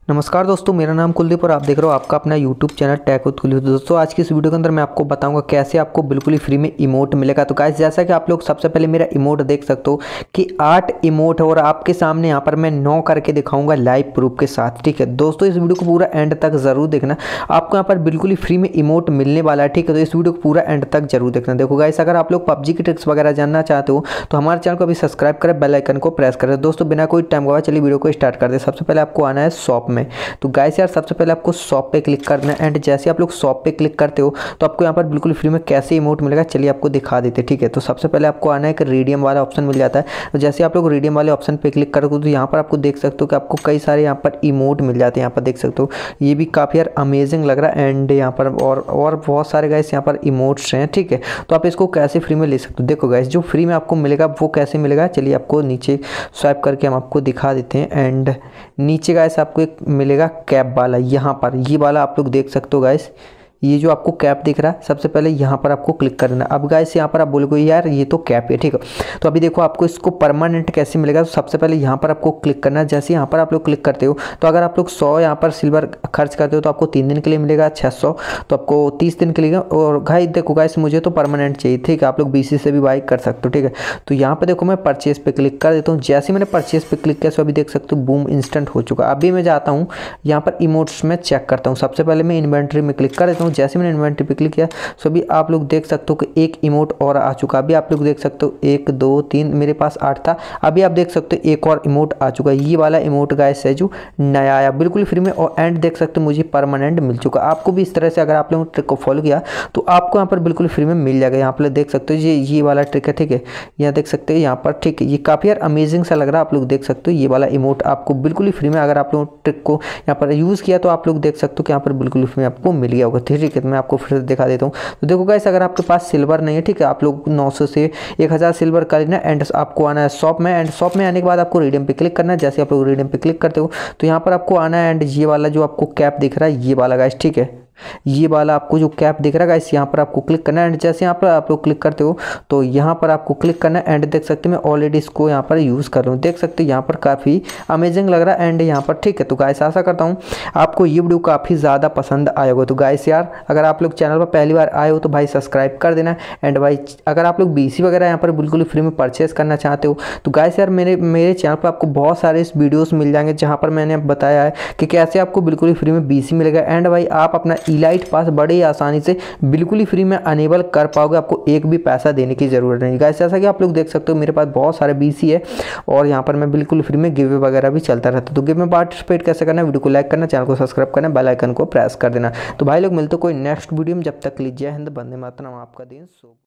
नमस्कार दोस्तों, मेरा नाम कुलदीप और आप देख रहे हो आपका अपना YouTube channel tech with Kuldeep. दोस्तों आज की इस वीडियो के अंदर मैं आपको बताऊंगा कैसे आपको बिल्कुल ही फ्री में इमोट मिलेगा। तो गाइस जैसा कि आप लोग सबसे पहले मेरा इमोट देख सकते हो कि 8 इमोट है और आपके सामने यहाँ पर मैं 9 करके दिखाऊंगा लाइव प्रूफ के साथ। ठीक है दोस्तों, इस वीडियो को पूरा एंड तक जरूर देखना, आपको यहाँ पर बिल्कुल ही फ्री में इमोट मिलने वाला है। ठीक है, तो इस वीडियो को पूरा एंड तक जरूर देखना। देखो गाइस, अगर आप लोग पबजी की ट्रिक्स वगैरह जानना चाहते हो तो हमारे चैनल को अभी सब्सक्राइब करें, बेल आइकन को प्रेस करें। दोस्तों बिना कोई टाइम गवाए चलिए वीडियो को स्टार्ट कर दे। सबसे पहले आपको आना है शॉप में। तो गाइस यार सबसे पहले आपको शॉप पे क्लिक करना है एंड जैसे आप लोग शॉप पे क्लिक करते हो तो आपको यहाँ पर बिल्कुल फ्री में कैसे इमोट मिलेगा चलिए आपको दिखा देते। ठीक है, तो सबसे पहले आपको आना है कि रिडीम वाला ऑप्शन मिल जाता है। तो जैसे आप लोग रिडीम वाले ऑप्शन पे क्लिक करोगे तो यहाँ पर आपको देख सकते हो कि आपको कई सारे यहाँ पर इमोट मिल जाते हैं। यहाँ पर देख सकते हो ये भी काफ़ी यार अमेजिंग लग रहा है एंड यहाँ पर और बहुत सारे गाइस यहाँ पर इमोट्स हैं। ठीक है, तो आप इसको कैसे फ्री में ले सकते हो। देखो गाइस, जो फ्री में आपको मिलेगा वो कैसे मिलेगा चलिए आपको नीचे स्वाइप करके हम आपको दिखा देते हैं। एंड नीचे गाइस आपको एक मिलेगा कैप वाला, यहाँ पर ये वाला आप लोग देख सकते हो गाइस। ये जो आपको कैप दिख रहा है सबसे पहले यहाँ पर आपको क्लिक करना है। अब गाइस यहाँ पर आप बोलोगे यार ये तो कैप है। ठीक है, तो अभी देखो आपको इसको परमानेंट कैसे मिलेगा। तो सबसे पहले यहाँ पर आपको क्लिक करना है। जैसे यहाँ पर आप लोग क्लिक करते हो तो अगर आप लोग 100 यहाँ पर सिल्वर खर्च करते हो तो आपको 3 दिन के लिए मिलेगा 600, तो आपको 30 दिन के लिए। और भाई देखो गाइस, मुझे तो परमानेंट चाहिए। ठीक है, आप लोग BC से भी बाई कर सकते हो। ठीक है, तो यहाँ पर देखो मैं परचेज पे क्लिक कर देता हूँ। जैसे मैंने परचेज पे क्लिक किया सो अभी देख सकते हो बूम इंस्टेंट हो चुका। अभी मैं जाता हूँ यहाँ पर इमोट्स में चेक करता हूँ। सबसे पहले मैं इन्वेंट्री में क्लिक कर देता हूँ। जैसे मैंने इन्वेंट्री क्लिक किया सो अभी आप लोग देख सकते हो कि एक इमोट और आ चुका। अभी आप लोग देख सकते हो 1 2 3, मेरे पास 8 था। अभी आप देख सकते हो एक और इमोट आ चुका है। ये वाला इमोट गाइस है जो नया आया बिल्कुल फ्री में। और एंड देख सकते हो मुझे परमानेंट मिल चुका। आपको भी इस तरह से अगर आप लोगों ने ट्रिक को फॉलो किया तो आपको यहाँ पर बिल्कुल फ्री में मिल जाएगा। यहाँ पर देख सकते हो ये वाला ट्रिक है। ठीक है, यहाँ देख सकते हो यहाँ पर। ठीक है, ये काफ़ी यार अमेजिंग सा लग रहा है। आप लोग देख सकते हो ये वाला इमोट आपको बिल्कुल ही फ्री में, अगर आप लोग ट्रिक को यहाँ पर यूज़ किया तो आप लोग देख सकते हो कि यहाँ पर बिल्कुल फ्री में आपको मिल गया होगा। ठीक है, तो मैं आपको फिर से दिखा देता हूँ। तो देखो गाइस, अगर आपके पास सिल्वर नहीं है, ठीक है, आप लोग 900 से 1000 सिल्वर कर लेना एंड आपको आना है शॉप में। एंड शॉप में आने के बाद आपको रिडीम पे क्लिक करना है। जैसे आप लोग रिडीम पे क्लिक करते हो तो यहाँ पर आपको आना है एंड ये वाला जो आपको कैप दिख रहा है ये वाला गाइस। ठीक है, ये वाला आपको जो कैप दिख रहा है गाइस यहाँ पर आपको क्लिक करना है। एंड जैसे यहाँ पर आप लोग क्लिक करते हो तो यहाँ पर आपको क्लिक करना है। एंड देख सकते हैं मैं ऑलरेडी इसको यहाँ पर यूज़ कर रहा हूँ। देख सकते हैं यहाँ पर काफ़ी अमेजिंग लग रहा है एंड यहाँ पर। ठीक है, तो गाइस आशा करता हूँ आपको ये वीडियो काफ़ी ज़्यादा पसंद आया होगा। तो गाइस यार अगर आप लोग चैनल पर पहली बार आए हो तो भाई सब्सक्राइब कर देना। एंड भाई अगर आप लोग BC वगैरह यहाँ पर बिल्कुल फ्री में परचेस करना चाहते हो तो गाइस यार मेरे चैनल पर आपको बहुत सारे इस वीडियोज़ मिल जाएंगे जहाँ पर मैंने बताया है कि कैसे आपको बिल्कुल ही फ्री में BC मिलेगा। एंड भाई आप अपना इलाइट पास बड़े ही आसानी से बिल्कुल ही फ्री में अनेबल कर पाओगे। आपको एक भी पैसा देने की जरूरत नहीं गाइस। जैसा कि आप लोग देख सकते हो मेरे पास बहुत सारे BC है और यहाँ पर मैं बिल्कुल फ्री में गिव वगैरह भी चलता रहता है। तो गिव में पार्टिसिपेट कैसे करना है, वीडियो को लाइक करना, चैनल को सब्सक्राइब करना, बेल आइकन को प्रेस कर देना। तो भाई लोग मिलते कोई नेक्स्ट वीडियो में, जब तक लीजिए हिंद, वंदे मातरम। आपका दिन शुभ।